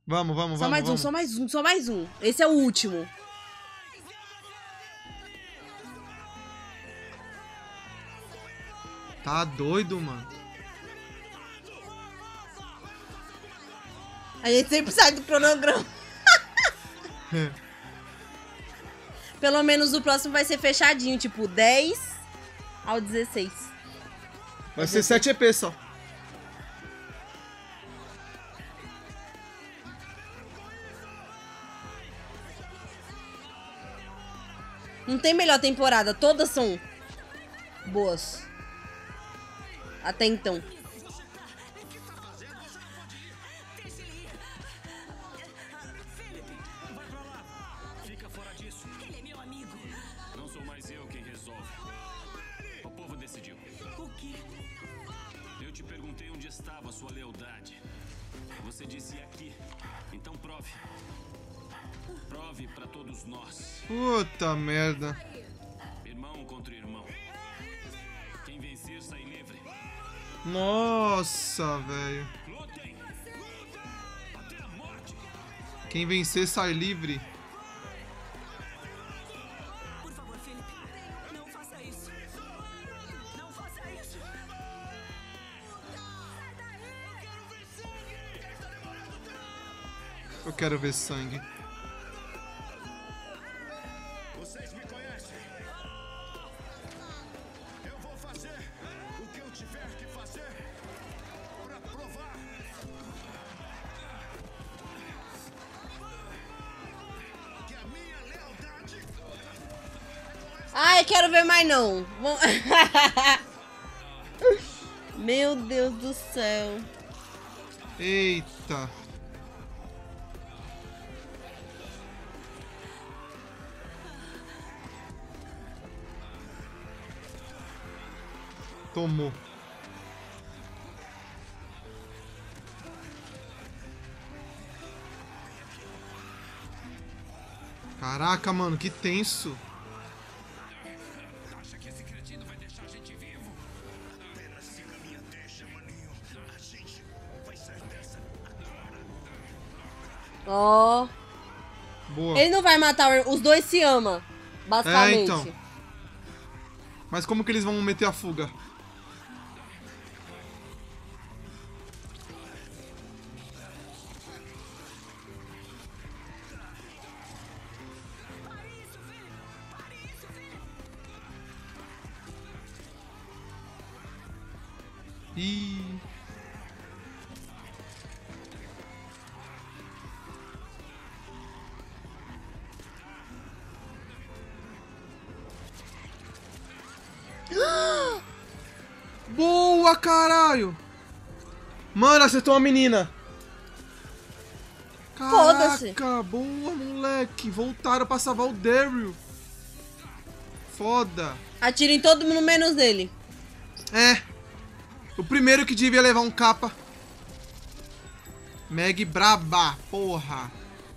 Vamos, vamos, Só vamos. mais um, só mais um, só mais um. Esse é o último. Tá doido, mano. A gente sempre sai do cronograma. Pelo menos o próximo vai ser fechadinho, tipo 10 ao 16. Vai ser 7 EP só. Não tem melhor temporada, todas são boas. Até então. Fica fora disso. Ele é meu amigo. Não sou mais eu quem resolve. O povo decidiu. O quê? Eu te perguntei onde estava a sua lealdade. Você disse aqui. Então prove. Prove pra todos nós. Puta merda. Irmão contra irmão. Quem vencer sai livre. Nossa, velho. Lutem. Até a morte. Quem vencer sai livre. Por favor, Felipe. Não faça isso. Não faça isso. Eu quero ver sangue. Vocês me conhecem. Eu vou fazer o que eu tiver que fazer pra provar. Que a minha lealdade. Ai, quero ver mais não. Meu Deus do céu. Eita. Tomou. Caraca, mano, que tenso. Acha que esse cretino vai deixar a gente vivo? Apenas siga a minha deixa, maninho. A gente vai sair dessa agora. Ó. Boa. Ele não vai matar, os dois se amam. Basicamente. É, então. Mas como que eles vão meter a fuga? Ih. Boa, caralho! Mano, acertou uma menina. Foda-se. Caraca, boa, moleque. Voltaram pra salvar o Daryl. Foda. Atira em todo mundo menos nele. É. O primeiro que devia levar um capa. Meg braba, porra.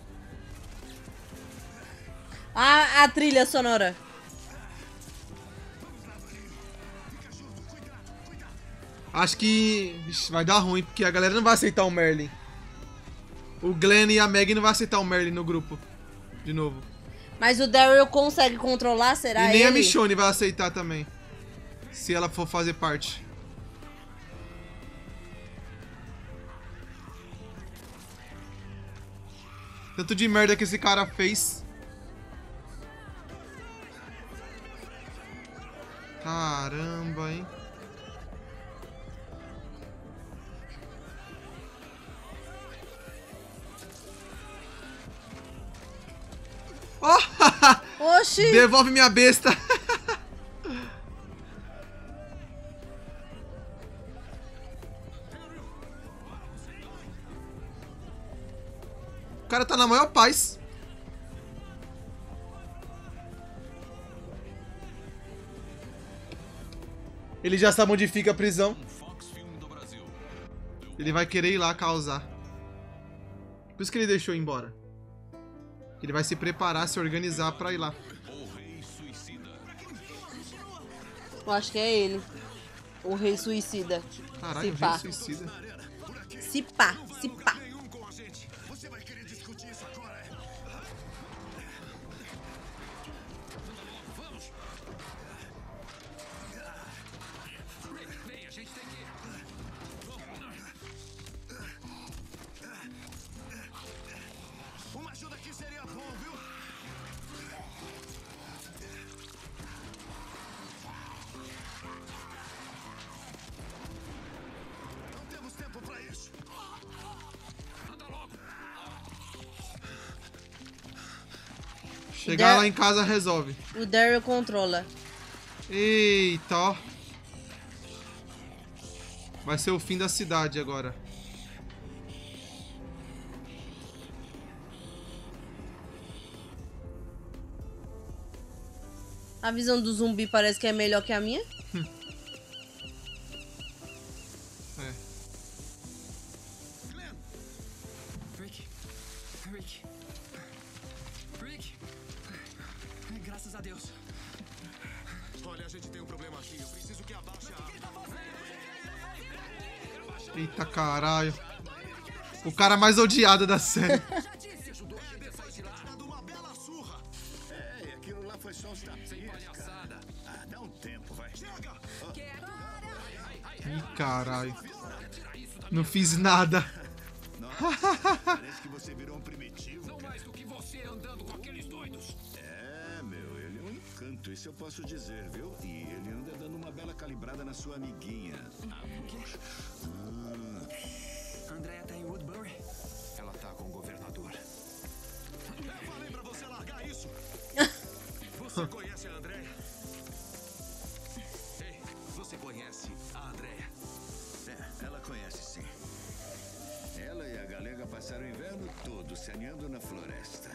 A trilha sonora. Acho que vai dar ruim, porque a galera não vai aceitar o Merlin. O Glenn e a Meg não vai aceitar o Merlin no grupo. De novo. Mas o Daryl consegue controlar, será E nem ele? a Michonne vai aceitar também. Se ela for fazer parte. Tanto de merda que esse cara fez. Caramba, hein? Oh! Oxi! Devolve minha besta! O cara tá na maior paz. Ele já sabe onde fica a prisão. Ele vai querer ir lá causar. Por isso que ele deixou ir embora. Ele vai se preparar, se organizar pra ir lá. Eu acho que é ele. O rei suicida. Caralho, Se o pá. rei suicida. Se pá, se pá. Nenhum com a gente. Você vai Chegar lá em casa resolve. O Daryl controla. Eita, ó. Vai ser o fim da cidade agora. A visão do zumbi parece que é melhor que a minha. É. Glenn! Rick! Graças a Deus. Olha, a gente tem um problema aqui. Eu preciso que abaixe a arma. Eita caralho. O cara mais odiado da série. Dando uma bela surra. É, aquilo lá foi só os tapinhas, cara. Ah, dá um tempo, vai. Chega! Ih, caralho. Não fiz nada. Parece que você virou um primitivo. Não mais do que você andando com aqueles doidos. É, meu, ele é um encanto, isso eu posso dizer, viu? E ele anda dando uma bela calibrada na sua amiguinha. Andrea tá em Woodbury. Ela tá com o governador. Eu falei pra você largar isso. Você conhece a Andrea? Ei, você conhece a Andrea? É, ela conhece sim. Ela e a galega passaram o inverno todo se aninhando na floresta.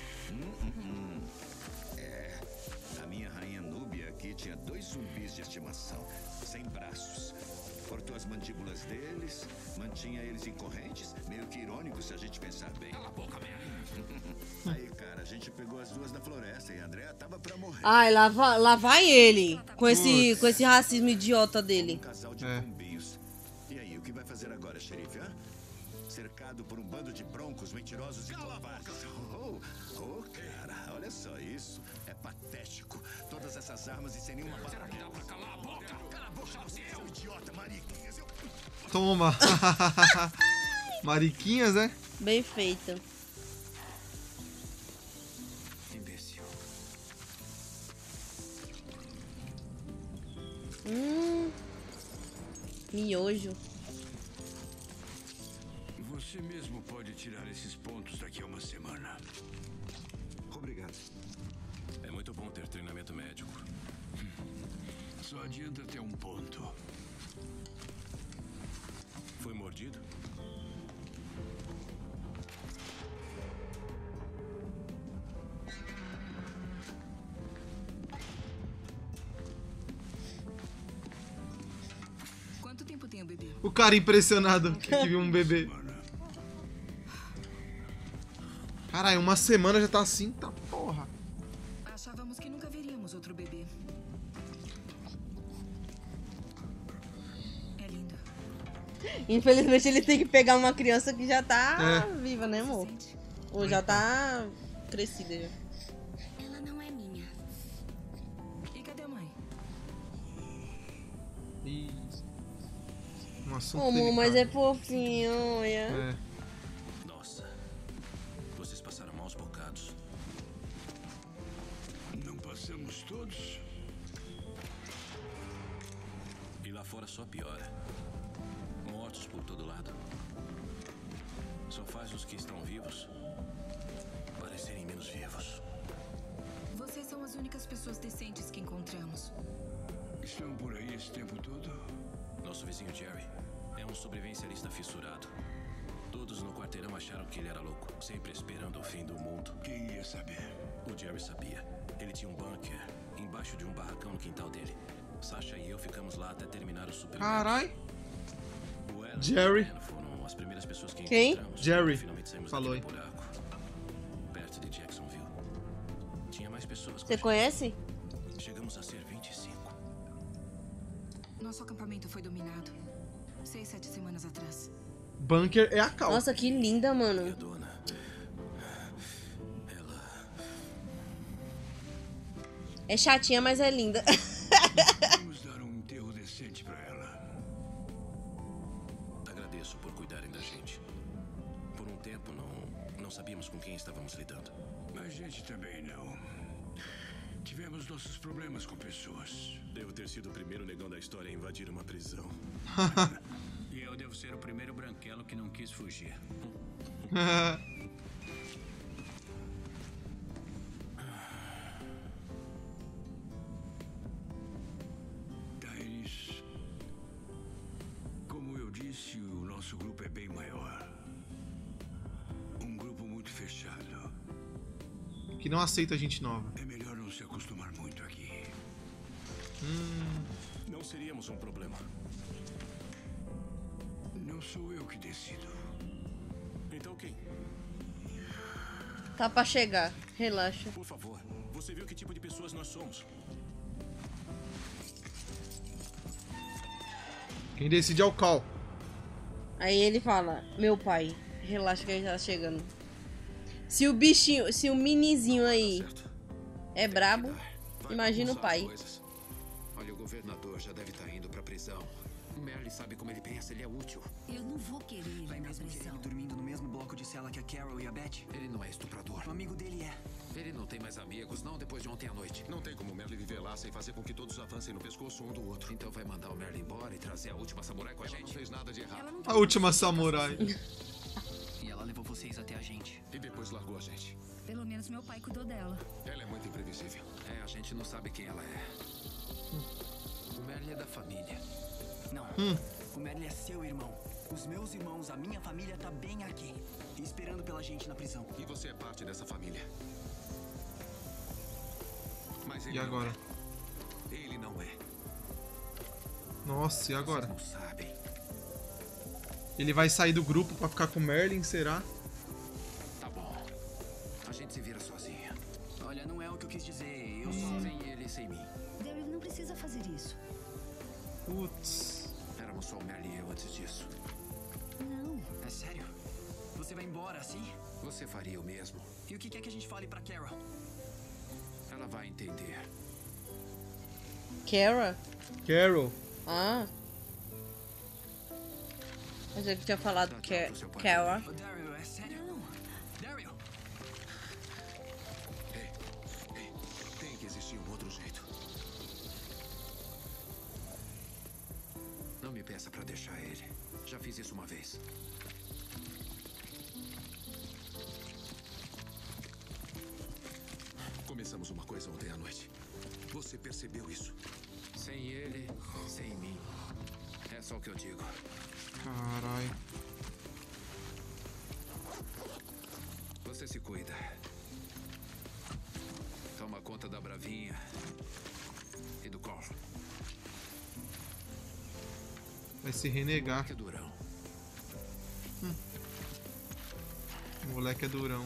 É, a minha rainha Núbia aqui tinha 2 zumbis de estimação, sem braços. Cortou as mandíbulas deles, mantinha eles em correntes, meio que irônico se a gente pensar bem. Cala a boca, Aí, cara, a gente pegou as 2 na floresta e a Andrea tava pra morrer. Ai, lá vai ele. Com esse racismo idiota dele. Um casal de pombinhos. E aí, o que vai fazer agora, xerife, hã? Cercado por um bando de broncos, mentirosos e covardes. Oh, cara, olha só isso. É patético. Todas essas armas e sem nenhuma bala. Será que dá pra calar a boca? Cala a boca, você é um idiota, mariquinhas. Toma. Mariquinhas, é? Bem feita. Imbecil. Miojo. Você mesmo pode tirar esses pontos daqui a uma semana. Obrigado. É muito bom ter treinamento médico. Só adianta até um ponto. Foi mordido? Quanto tempo tem o bebê? O cara impressionado que viu um bebê. Caralho, uma semana já tá assim, tá porra. Achávamos que nunca veríamos outro bebê. É lindo. Infelizmente ele tem que pegar uma criança que já tá É. viva, né, amor? Sente? Ou já tá crescida já. Ela não é minha. E cadê a mãe? Ih. Um assunto Ô, amor, mas é delicado. fofinho, olha. É. Nossa. Vocês passaram maus bocados. Não passamos todos? E lá fora só piora. Mortos por todo lado. Só faz os que estão vivos parecerem menos vivos. Vocês são as únicas pessoas decentes que encontramos. Estão por aí esse tempo todo? Nosso vizinho Jerry é um sobrevivencialista fissurado. Todos no quarteirão acharam que ele era louco, sempre esperando o fim do mundo. Quem ia saber? O Jerry sabia. Ele tinha um bunker embaixo de um barracão no quintal dele. Sasha e eu ficamos lá até terminar o super. Carai. O Alan Jerry. e o Ben foram as primeiras pessoas que Quem? encontramos. Jerry. Finalmente saímos Falou daquele buraco. Perto de Jacksonville. Tinha mais pessoas com a Você gente. conhece? Chegamos a ser 25. Nosso acampamento foi dominado 6, 7 semanas atrás. Bunker é a cal. Nossa, que linda, E a mano. dona... Ela... É chatinha, mas é linda. Vamos dar um enterro decente pra ela. Agradeço por cuidarem da gente. Por um tempo não sabíamos com quem estávamos lidando. A gente também não. Tivemos nossos problemas com pessoas. Devo ter sido o primeiro negão da história a invadir uma prisão. E eu devo ser o primeiro branquelo que não quis fugir. nosso grupo é bem maior. Um grupo muito fechado. Que não aceita gente nova. É melhor não se acostumar muito aqui. Não seríamos um problema. Não sou eu que decido. Então quem? Tá pra chegar. Relaxa. Por favor, você viu que tipo de pessoas nós somos. Quem decide é o Cal. Aí ele fala, meu pai, relaxa que a gente tá chegando. Se o bichinho, se o minizinho aí Certo. é brabo, Vai imagina o bagunçar as pai. coisas. Olha, o governador já deve estar indo pra prisão. O Merle sabe como ele pensa, ele é útil. Eu não vou querer ir Vai na mesmo querer prisão. ele dormindo no mesmo bloco de cela que a Carol e a Beth? Ele não é estuprador. O amigo dele é. Ele não tem mais amigos, não depois de ontem à noite. Não tem como o Merle viver lá sem fazer com que todos avancem no pescoço um do outro. Então vai mandar o Merle embora e trazer a última samurai com a Ela não gente? fez nada de errado. Ela não A última samurai. E ela levou vocês até a gente. E depois largou a gente. Pelo menos meu pai cuidou dela. Ela é muito imprevisível. É, a gente não sabe quem ela é. O Merle é da família. Não. O Merle é seu irmão. Os meus irmãos, a minha família tá bem aqui. Esperando pela gente na prisão. E você é parte dessa família. Mas ele E agora? não é. Ele não é. Nossa, e agora? Vocês não sabem. Ele vai sair do grupo pra ficar com o Merlin, será? Tá bom. A gente se vira sozinha. Olha, não é o que eu quis dizer. Eu só... Sem ele e sem mim. Daryl não precisa fazer isso. Putz. Éramos só o Merle e eu antes disso. Não. É sério? Você vai embora assim? Você faria o mesmo. E o que quer que a gente fale pra Carol? Ela vai entender. Kara? Carol. Ah. Mas eu que tinha falado Dá que tchau é pro seu pai. Kara. Ô, Daryl, é sério? Não. Daryl! Ei, tem que existir um outro jeito. Não me peça pra deixar ele. Já fiz isso uma vez. Começamos uma coisa ontem à noite. Você percebeu isso? Sem ele, sem mim. É só o que eu digo. Caralho. Você se cuida. Toma conta da Bravinha e do Carl. Vai se renegar. Que durão. O moleque é durão.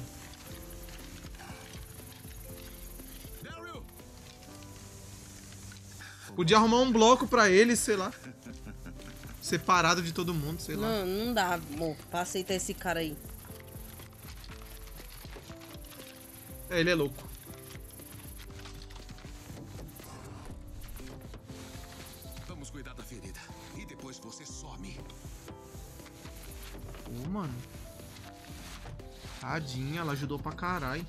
Daryl! Podia arrumar um bloco pra ele, sei lá. Separado de todo mundo, sei lá. Não, não dá, amor, pra aceitar esse cara aí. É, ele é louco. Vamos cuidar da ferida. E depois você some. Pô, mano. Tadinha, ela ajudou pra caralho.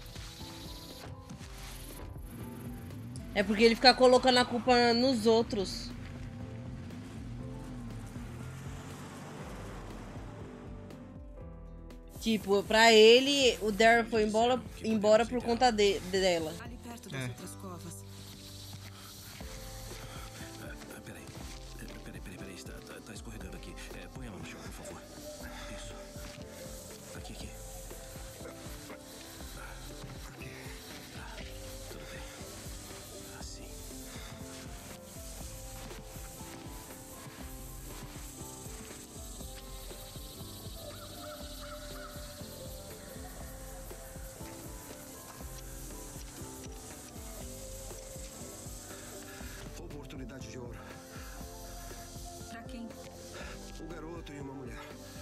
É porque ele fica colocando a culpa nos outros. Tipo, pra ele, o Daryl foi embora por conta dela. Ali perto das É. outras covas. Peraí. Tá escorregando aqui. Põe ela no chão, por favor. Isso. Aqui. Tudo bem. Assim. Oportunidade de ouro. Pra quem? Um garoto e uma mulher.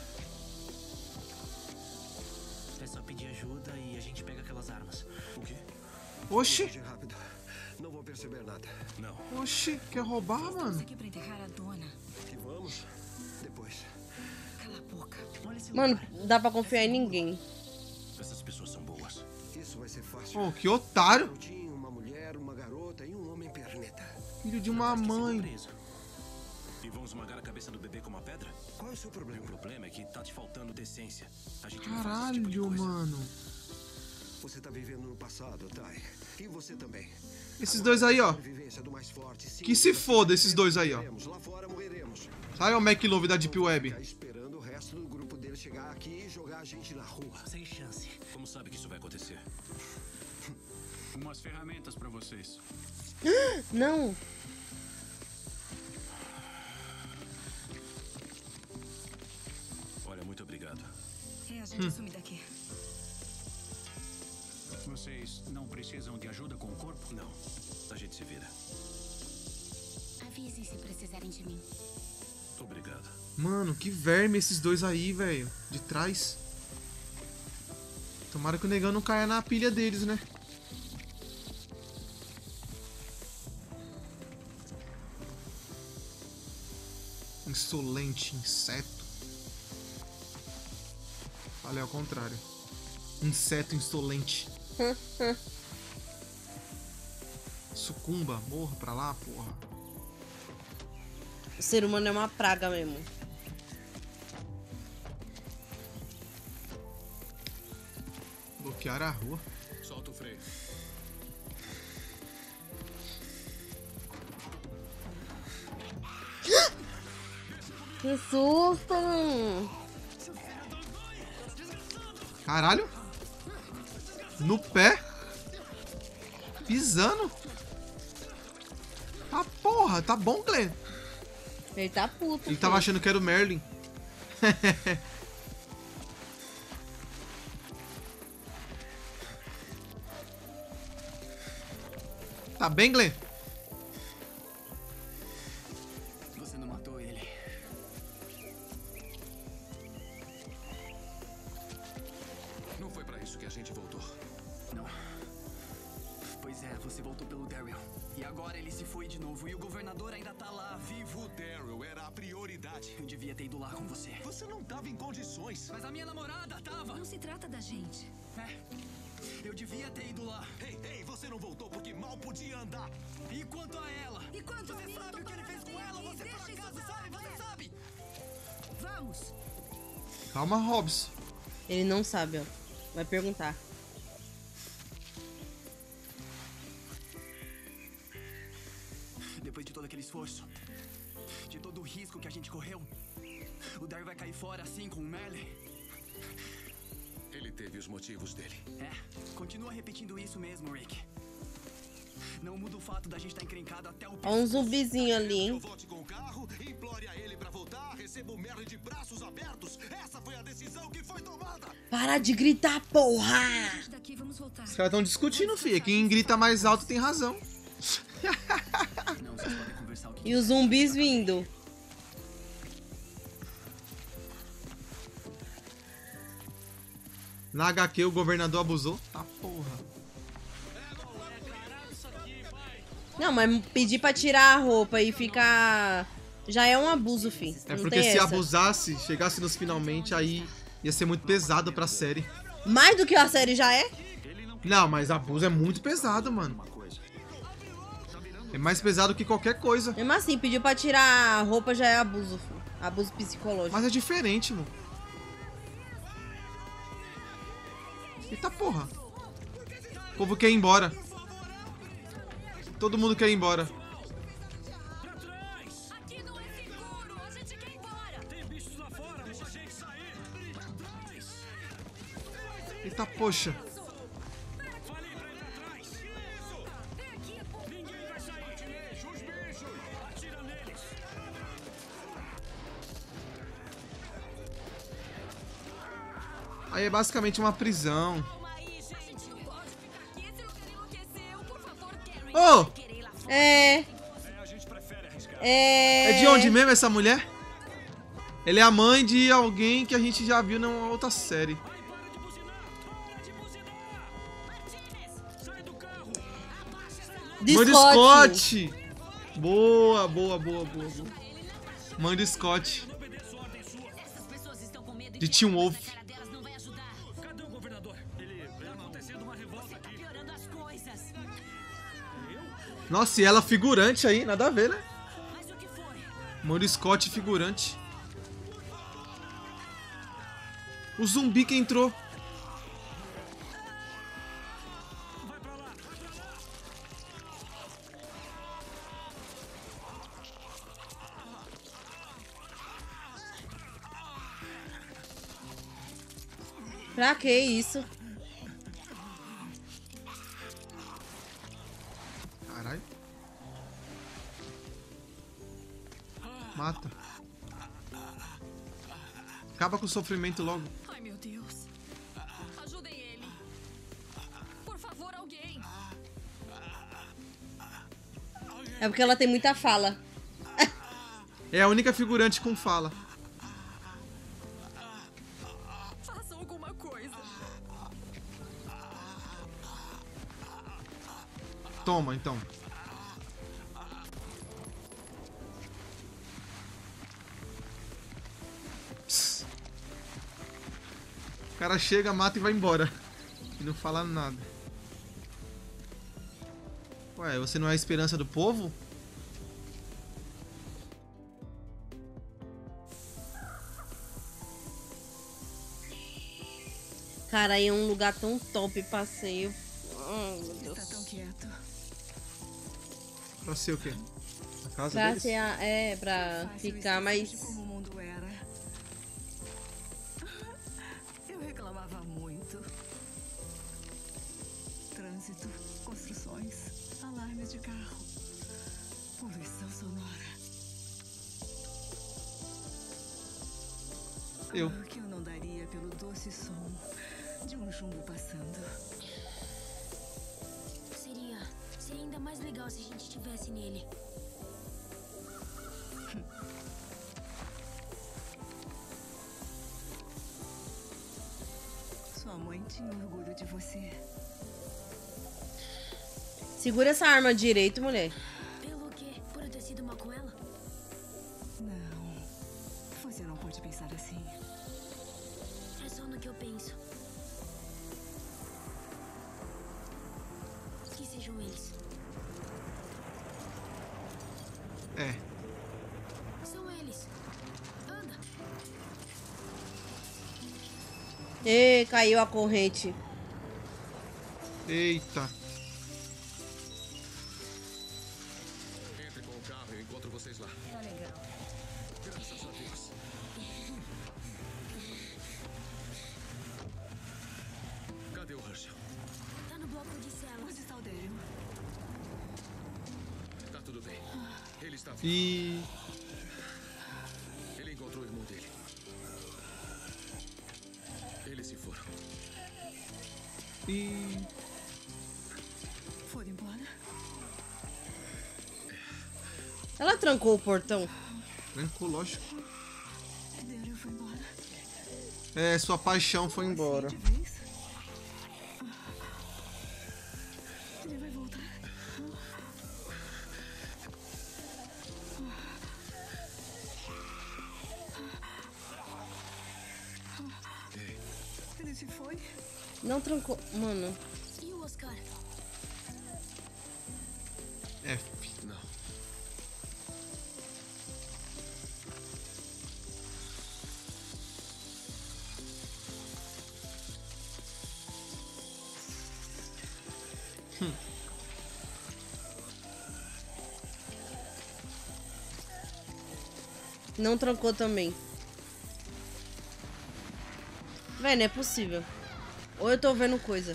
É só pedir ajuda e a gente pega aquelas armas. O quê? Oxi, Dirige rápido. Não vou perceber nada. Não. oxi, quer roubar, Estamos mano? aqui pra enterrar a dona. E vamos depois. Cala a boca. Olha esse Mano, lugar. não dá pra confiar em ninguém. Essas pessoas são boas. Isso vai ser fácil. Oh, que otário. Um garotinho, uma mulher, uma garota e um homem perneta. Filho de uma mãe. Preso. E vamos esmagar a cabeça do bebê com uma pedra? Qual é o seu O problema? problema é que tá te faltando decência. A gente não faz esse tipo de Caralho, coisa. mano. Você tá vivendo no passado, Ty. E você também. Esses dois aí, ó. Vivência do mais forte. Sim, Que se foda esses dois aí, ó. morreremos. Lá fora morreremos. Sabe o McLove da Deep Web? Ficar esperando o resto chance do grupo dele chegar aqui e jogar a gente na rua. Sem chance. Como sabe que isso vai acontecer? Umas ferramentas pra vocês. Não. Olha, muito obrigado. É, a gente some daqui. Vocês não precisam de ajuda com o corpo? Não. A gente se vira. Avisem se precisarem de mim. Obrigado. Mano, que verme esses dois aí, velho. De trás. Tomara que o negão não caia na pilha deles, né? Insolente, inseto. Falei ao contrário. Inseto insolente. Sucumba, morra pra lá, porra. O ser humano é uma praga mesmo. Bloquear a rua. Solta o freio. Que susto, mano. Caralho. No pé. Pisando. Ah, porra. Tá bom, Glenn. Ele tá puto. Ele tava achando que era o Merlin. Tá bem, Glenn? Você não matou ele. Não foi pra isso que a gente voltou. Não. Pois é, você voltou pelo Daryl. E agora ele se foi de novo e o governador ainda tá lá, vivo. O Daryl era a prioridade. Eu devia ter ido lá com você. Você não tava em condições. Mas a minha namorada tava. Não se trata da gente. Eu devia ter ido lá. Ei, você não voltou porque mal podia andar. E quanto a ela? E quanto a Você mim, eu sabe tô o que ele fez parada com ela? aqui. Você por Deixa isso acaso pra sabe? Você valer. sabe? Vamos. Calma, Hobbs. Ele não sabe, ó. Vai perguntar. Depois de todo aquele esforço, de todo o risco que a gente correu, o Daryl vai cair fora assim com o Merlin. Ele teve os motivos dele. Continua repetindo isso mesmo, Rick. Não muda o fato da gente estar encrencado até o Ó um zumbizinho ali, hein? Volte com o carro, implore a ele pra voltar, receba o Merlin de braços abertos. Essa foi a decisão que foi tomada. Para de gritar, porra! Daqui, vamos voltar. Os caras estão discutindo, filha. Quem grita mais alto tem razão. Não, vocês podem conversar o que E os zumbis vindo. Na HQ o governador abusou. Tá porra. Não, mas pedir pra tirar a roupa e ficar... Já é um abuso, fi. É Não porque tem se essa. abusasse, chegasse nos finalmente, aí ia ser muito pesado pra série. Mais do que a série já é? Não, mas abuso é muito pesado, mano. É mais pesado que qualquer coisa. Mesmo assim, pediu pra tirar a roupa já é abuso, fi. Abuso psicológico. Mas é diferente, mano. Eita porra. O povo quer ir embora. Todo mundo quer ir embora. Aqui não é seguro. A gente quer ir embora. Tem bichos lá fora, deixa a gente sair. Eita poxa. Falei pra ir pra trás. Ninguém vai sair. Deixa os bichos. Atira neles. Aí é basicamente uma prisão. Calma aí, gente. Pode ficar aqui se não quer enlouquecer. Por favor, Karen. Ô! Vai querer ir lá fora. É. A gente prefere arriscar. É. É de onde mesmo essa mulher? Ele é a mãe de alguém que a gente já viu numa outra série. De Mãe do Scott. Scott! Boa, boa, boa, boa, boa. Mãe do Scott. Essas pessoas estão com medo De Teen Wolf. a cara delas não vai ajudar. Cadê o governador? Ele tá acontecendo uma revolta aqui. Piorando as coisas. Nossa, e ela figurante aí, nada a ver, né? Mas o que foi? Mãe do Scott figurante. O zumbi que entrou. Pra que isso? Caralho. Mata. Acaba com o sofrimento logo. Ai, meu Deus. Ajudem ele. Por favor, alguém. É porque ela tem muita fala. É a única figurante com fala. Façam alguma coisa. Toma, então. Psst. O cara chega, mata e vai embora. E não fala nada. Ué, você não é a esperança do povo? Cara, aí é um lugar tão top, passeio. Ai, meu Deus. Está tão quieto. Pra ser o quê? A casa Pra deles? ser, pra Fácil ficar esquecer mais... de como o mundo era. Eu reclamava muito. Trânsito, construções, alarmes de carro, poluição sonora. Eu. O que eu não daria pelo doce som de um jumbo passando. Seria ainda mais legal se a gente estivesse nele. Sua mãe tinha orgulho de você. Segura essa arma direito, mulher. Pelo quê? Por eu ter sido mal com ela? Não. Você não pode pensar assim. É só no que eu penso. Que sejam eles. É. São eles. Anda. Ê, caiu a corrente. Eita. Entre com o carro e eu encontro vocês lá. Tá legal. Graças a Deus. Cadê o Herschel? Tá no bloco de cela. Onde está o Daryl? Tá tudo bem. Ele está vivo. E... Ele encontrou o irmão dele. Eles se foram. E... Foram embora? Ela trancou o portão. Trancou, lógico. Daryl foi embora. É, sua paixão foi embora. De vez? Ele vai voltar. Ele se foi? Não trancou. Mano. E o Oscar? F. Não. Não trancou também. Véi, não é possível. Ou eu tô vendo coisa.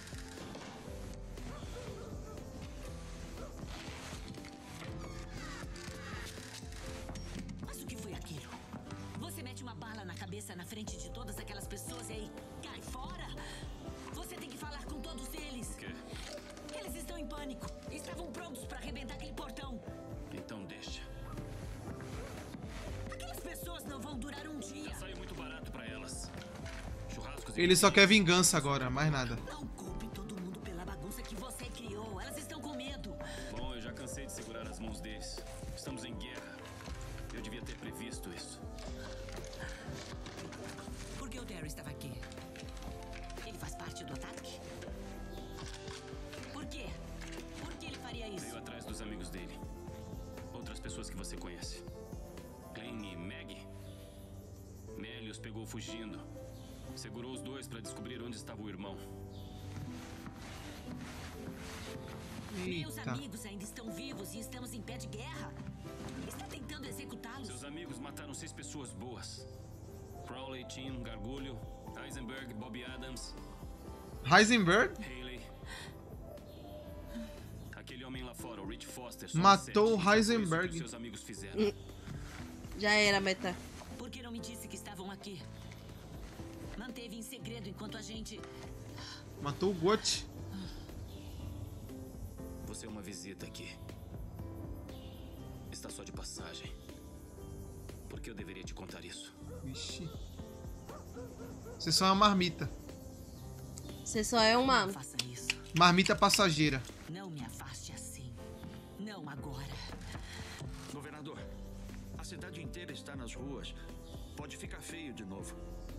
Mas o que foi aquilo? Você mete uma bala na cabeça na frente de todas aquelas pessoas e aí cai fora? Você tem que falar com todos eles. O quê? Eles estão em pânico. Estavam prontos pra arrebentar aquele portão. Então deixa. Aquelas pessoas não vão durar um dia. Saiu muito barato pra elas. Churrascos e... Ele só quer vingança agora, mais nada. Não culpe todo mundo pela bagunça que você criou. Elas estão com medo. Bom, eu já cansei de segurar as mãos deles. Estamos em guerra. Eu devia ter previsto isso. Por que o Daryl estava aqui? Ele faz parte do ataque? Por quê? Por que ele faria isso? Veio atrás dos amigos dele. Outras pessoas que você conhece. Glenn e Maggie. Melly os pegou fugindo. Segurou os dois para descobrir onde estava o irmão. Meus Eita. amigos ainda estão vivos e estamos em pé de guerra. Está tentando executá-los? Seus amigos mataram 6 pessoas boas. Crowley, Tim, Gargulho, Heisenberg, Bob Adams, Heisenberg? Haley. Aquele homem lá fora, o Rich Foster, Matou o o Heisenberg. que seus amigos fizeram. Já era, Meta. Por que não me disse que estavam aqui? Manteve em segredo enquanto a gente... Matou o Got. Você é uma visita aqui. Está só de passagem. Por que eu deveria te contar isso? Vixe. Você só é uma marmita. Você só é uma... Não faça isso. Marmita passageira. Não me afaste assim. Não agora. Governador, a cidade inteira está nas ruas. Pode ficar feio de novo.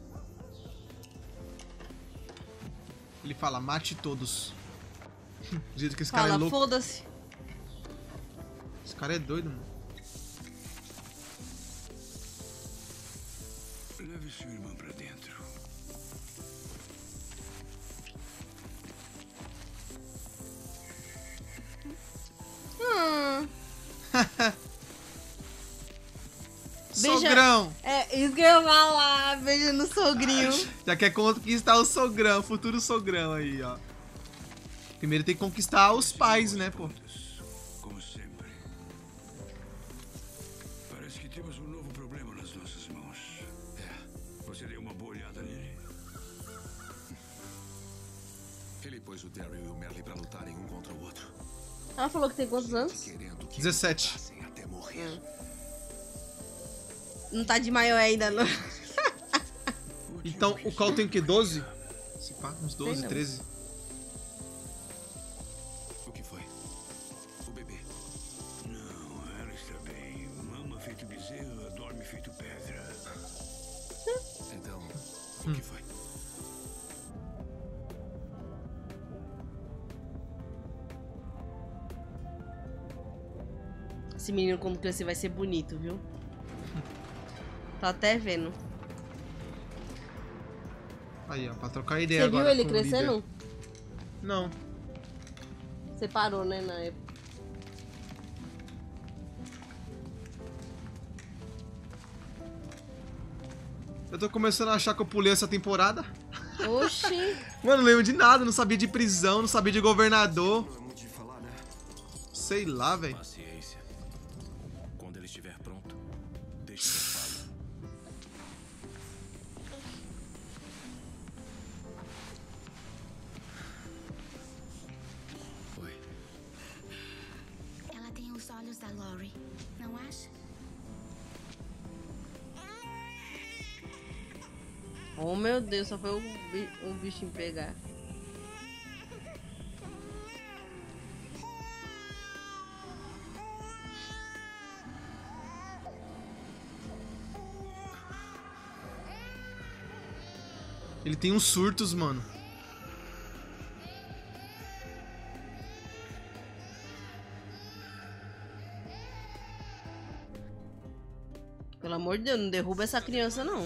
Ele fala, mate todos. Do jeito que esse cara é Fala, louco. foda-se. Esse cara é doido, mano. Leve sua irmã pra dentro. Sogrão! É, isso que eu ia falar, beijando o sogrinho. Já quer conquistar o sogrão, futuro sogrão aí, ó. Primeiro tem que conquistar os pais, né, pô? Como sempre. Parece que temos um novo problema nas nossas mãos. Você deu uma boa olhada nele? Ele pôs o Daryl e o Merle pra lutarem um contra o outro. Ela falou que tem quantos anos? 17. Até morrer. Não tá de maior ainda, não. Então, o Cal tem o quê? 12? Se pá, uns 12, não. 13. O que foi? O bebê. Não, ela está bem. Mama feito bezerra, dorme feito pedra. Então, o que foi? Esse menino, quando crescer, vai ser bonito, viu? Tô até vendo. Aí, ó, pra trocar ideia Você agora. viu ele com o crescendo? líder. Não. Você parou, né, na época. Eu tô começando a achar que eu pulei essa temporada. Oxi. Mano, não lembro de nada, não sabia de prisão, não sabia de governador. Sei lá, velho. Paciência. Quando ele estiver pronto, deixe que eu falo. Oi. Ela tem os olhos da Lori, não acha? Oh, meu Deus, só foi um bichinho pegar. Ele tem uns surtos, mano. Pelo amor de Deus, não derruba essa criança, não.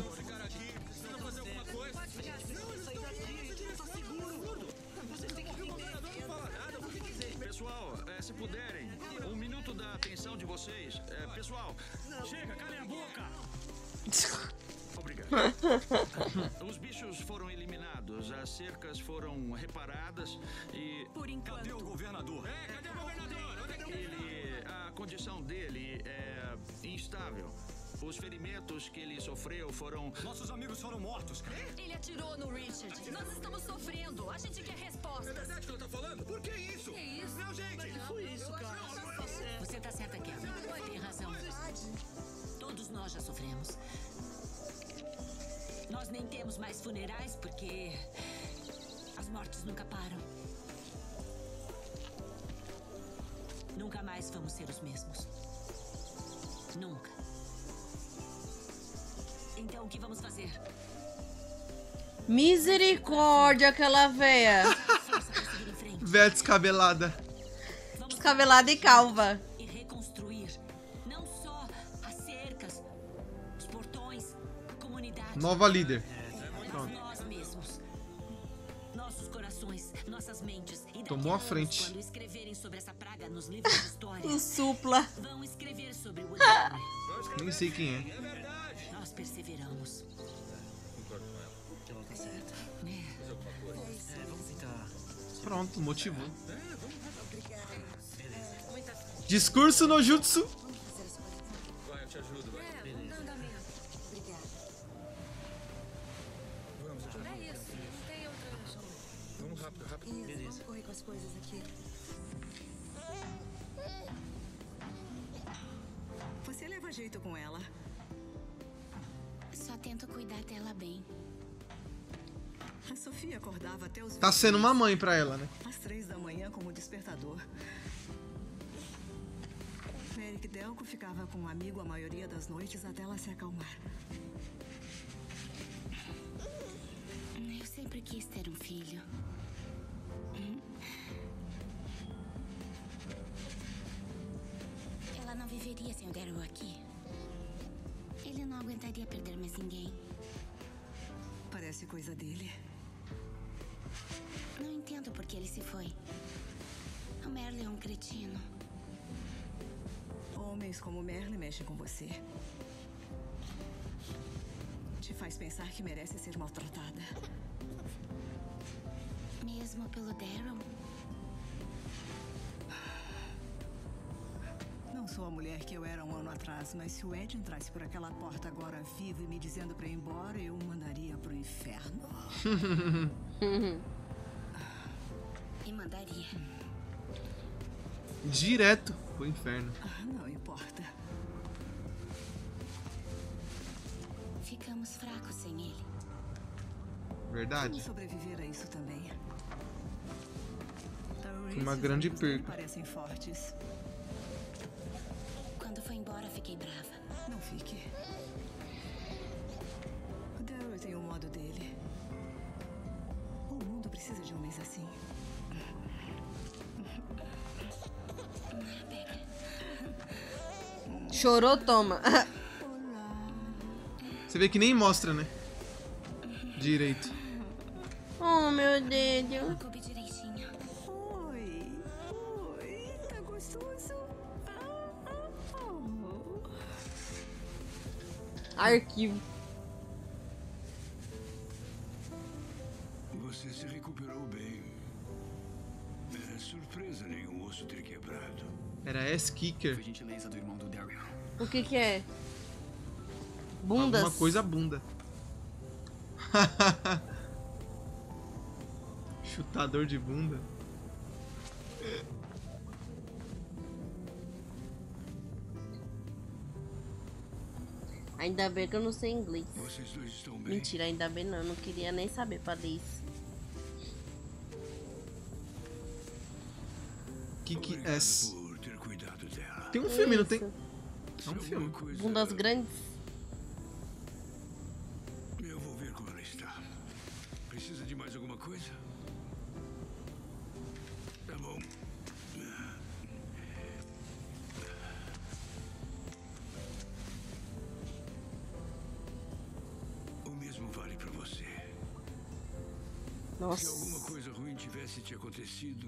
Pessoal, se puderem, um minuto da atenção de vocês. Pessoal, chega, calem a boca! Obrigado. Os bichos foram eliminados, as cercas foram reparadas e... Por enquanto. Cadê o governador? Cadê o governador? Onde é que ele... A condição dele é instável. Os ferimentos que ele sofreu foram... Nossos amigos foram mortos. Ele atirou no Richard. Nós estamos sofrendo. A gente quer respostas. É verdade que ela tá falando? Por que isso? Que isso? Meu, gente! Que foi isso, cara? Você tá certa, Kevin. Tem razão. Todos nós já sofremos. Nós nem temos mais funerais porque as mortes nunca param. Nunca mais vamos ser os mesmos. Nunca. Então o que vamos fazer? Misericórdia, aquela véia. Véia descabelada. Descabelada e calva. E reconstruir não só as cercas, os portões, a comunidade. Nova líder. Mas nós mesmos. Nossos corações, nossas mentes. E daqui Tomou a anos, frente. Quando escreverem sobre essa praga nos livros de história, O supla. vão escrever sobre o Woodbury. Nem sei quem é. Nós perseveramos. certo. Vamos tentar. Pronto, motivou. Discurso no jutsu. Vai, eu te ajudo, vai. Beleza. Obrigada. Vamos, eu te ajudo. É isso, não tem outra. Vamos rápido, rápido. Isso, Beleza. vamos correr com as coisas aqui. Você leva jeito com ela. Só tento cuidar dela bem. A Sofia acordava até os... Tá sendo uma mãe pra ela, né? às 3 da manhã como despertador. Eric Delco ficava com um amigo a maioria das noites até ela se acalmar. Eu sempre quis ter um filho. Ela não viveria sem o Daryl aqui. Ele não aguentaria perder mais ninguém. Parece coisa dele. Não entendo por que ele se foi. O Merle é um cretino. Homens como Merle mexem com você. Te faz pensar que merece ser maltratada. Mesmo pelo Daryl? Não sou a mulher que eu era um ano atrás, mas se o Ed entrasse por aquela porta agora vivo e me dizendo pra ir embora, eu o mandaria pro inferno. E mandaria. Direto pro inferno. Não importa. Ficamos fracos sem ele. Verdade. Vamos sobreviver a isso também. Foi uma grande perca. Parecem fortes. Quando foi embora, fiquei brava. Não fique. O Daryl tem o modo dele. O mundo precisa de homens assim. Chorou, toma. Você vê que nem mostra, né? Direito. Oh, meu dedo. Coube direitinho. Oi. Oi. Tá gostoso? Arquivo. Você se recuperou bem. É surpresa nenhum osso ter quebrado. Era ass-kicker. Foi gentileza do irmão do Daryl. O que que é? Bundas? Alguma coisa bunda. Chutador de bunda. Ainda bem que eu não sei inglês. Vocês dois estão bem? Mentira, ainda bem não. Eu não queria nem saber pra ler isso. Kick-ass. Por ter cuidado dela. Tem um filme, não tem? Isso. É um filme. Bundas grandes. Eu vou ver como ela está. Precisa de mais alguma coisa? Tá bom. O mesmo vale pra você. Nossa. Se alguma coisa ruim tivesse te acontecido,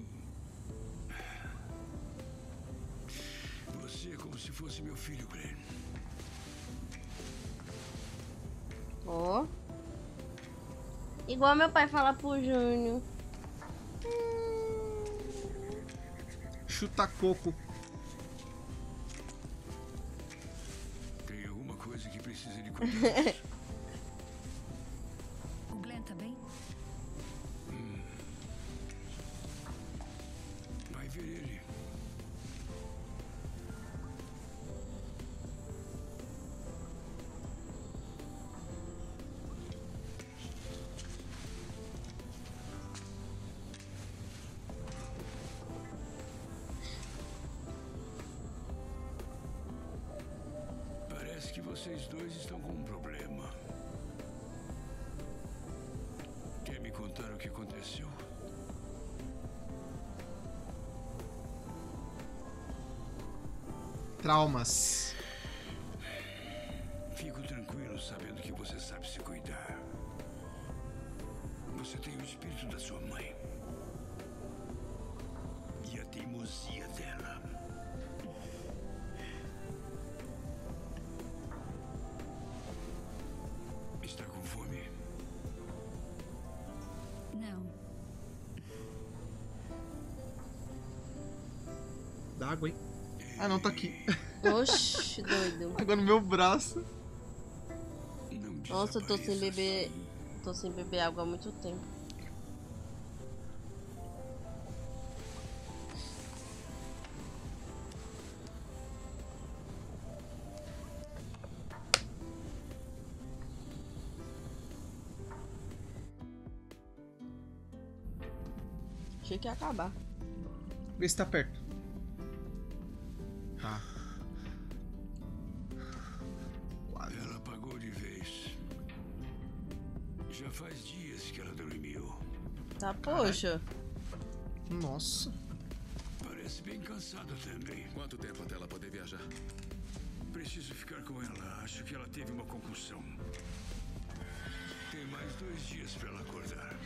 você é como se fosse meu filho, Glenn. Ó. Igual meu pai fala pro Júnior. Chuta coco. Tem alguma coisa que precisa de cuidado? O Glenn tá bem? Vai ver ele. Parece que vocês dois estão com um problema. Quer me contar o que aconteceu? Traumas. Fico tranquilo sabendo que você sabe se cuidar. Você tem o espírito da sua mãe. E a teimosia dela. Está com fome? d'água, hein? Ah, não, tá aqui. Oxi, doido. Água no meu braço. Nossa, eu tô sem beber. Tô sem beber água há muito tempo. Achei que ia acabar. Vê se tá perto. Tá. Ela apagou de vez. Já faz dias que ela dormiu. Tá, poxa. Nossa. Parece bem cansada também. Quanto tempo até ela poder viajar? Preciso ficar com ela. Acho que ela teve uma concussão. Tem mais 2 dias pra ela acordar.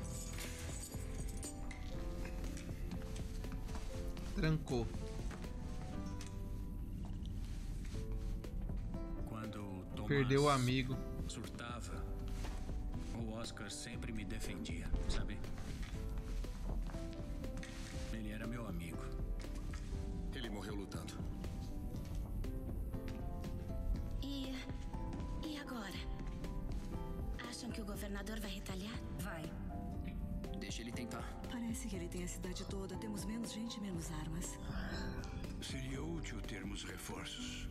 Trancou. Quando o Tomás Perdeu o amigo. surtava, o Oscar sempre me defendia, sabe? Ele era meu amigo. Ele morreu lutando. E agora? Acham que o governador vai retaliar? Vai. Deixa ele tentar. Parece que ele tem a cidade toda. Temos menos gente e menos armas. Seria útil termos reforços.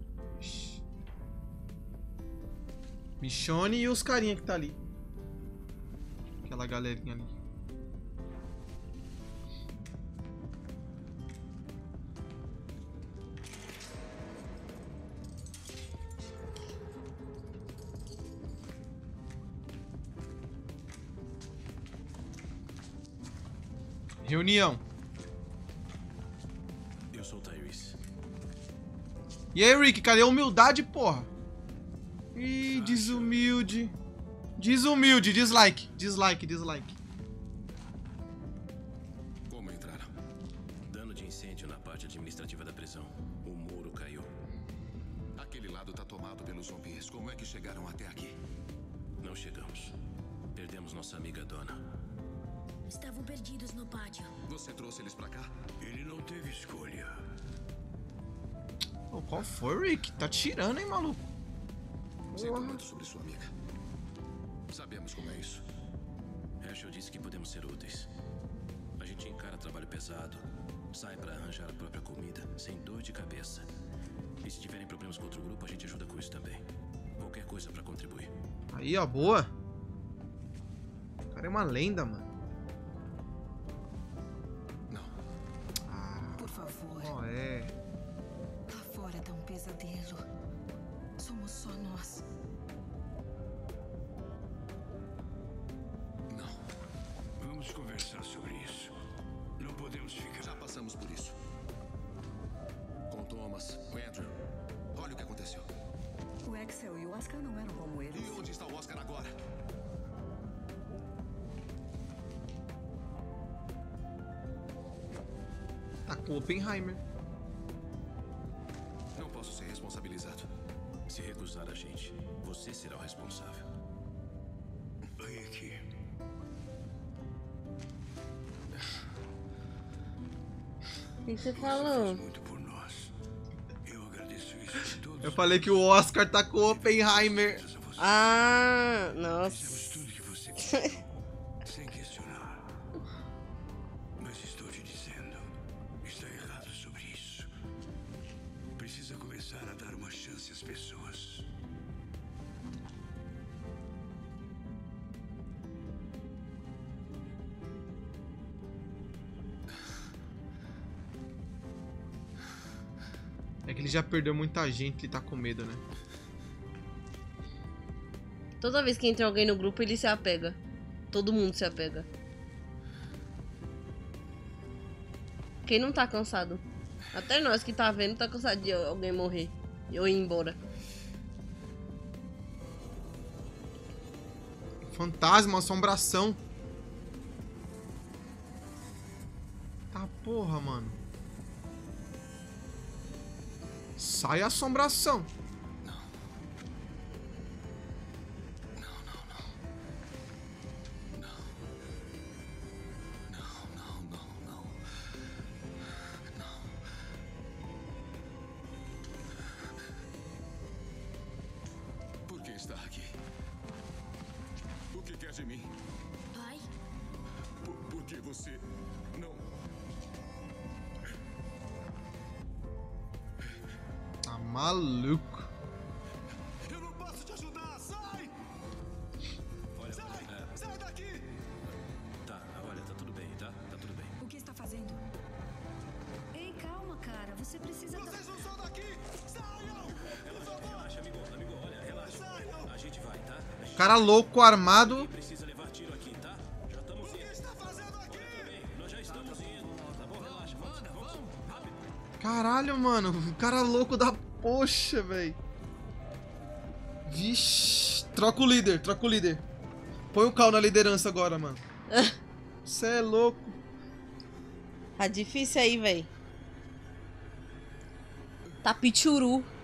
Michonne e os carinha que tá ali. Aquela galerinha ali. Reunião. Eu sou o Tyrese. E aí, Rick, cadê a humildade, porra? Ih, desumilde. Desumilde, dislike. Dislike, dislike. Como entraram? Dano de incêndio na parte administrativa da prisão. O muro caiu. Aquele lado tá tomado pelos zumbis. Como é que chegaram até aqui? Não chegamos. Perdemos nossa amiga Donna. Estavam perdidos no pátio. Você trouxe eles pra cá? Ele não teve escolha. Pô, qual foi, Rick? Tá tirando, hein, maluco? Sinto muito sobre sua amiga. Sabemos como é isso. Herschel disse que podemos ser úteis. A gente encara trabalho pesado, sai pra arranjar a própria comida, sem dor de cabeça. E se tiverem problemas com outro grupo, a gente ajuda com isso também. Qualquer coisa pra contribuir. Aí, ó, boa. O cara é uma lenda, mano. Por favor. Ó, é. Lá fora tá um pesadelo. Somos só nós. Vamos conversar sobre isso. Não podemos ficar. Já passamos por isso. Com Thomas, o Andrew. Olha o que aconteceu. O Axel e o Oscar não eram como eles. E onde está o Oscar agora? Tá com o Oppenheimer. Não posso ser responsabilizado. Se recusar a gente, você será o responsável. Vem aqui. O que você falou? Muito por nós. Eu agradeço isso de todos. Eu falei que o Oscar tá com o Oppenheimer. Ah, nossa. Tudo que você pediu, sem questionar. Mas estou te dizendo, está errado sobre isso. Precisa começar a dar uma chance às pessoas. É que ele já perdeu muita gente, ele tá com medo, né? Toda vez que entra alguém no grupo, ele se apega. Todo mundo se apega. Quem não tá cansado? Até nós que tá vendo tá cansado de alguém morrer. Ou ir embora. Fantasma, assombração. Tá porra, mano. Sai a assombração. de mim. Pai? Por que você não... Tá maluco. Eu não posso te ajudar! Sai! Olha, Sai daqui! tá, olha, tá tudo bem, tá? Tá tudo bem. O que está fazendo? Ei, calma, cara. Você precisa... Vocês não são daqui! Saiam! Por favor! Relaxa, amigo, olha, relaxa. A gente vai, tá? A gente Cara louco, armado. precisa levar tiro aqui, tá? Já estamos indo. O que está fazendo aqui? Tudo bem, nós já estamos indo. Tá bom, relaxa, vamos, rápido. Caralho, mano. O cara louco da poxa, velho. Vixe. Troca o líder, troca o líder. Põe o Cal na liderança agora, mano. Cê é louco. Tá difícil aí, velho. Tá pichuru.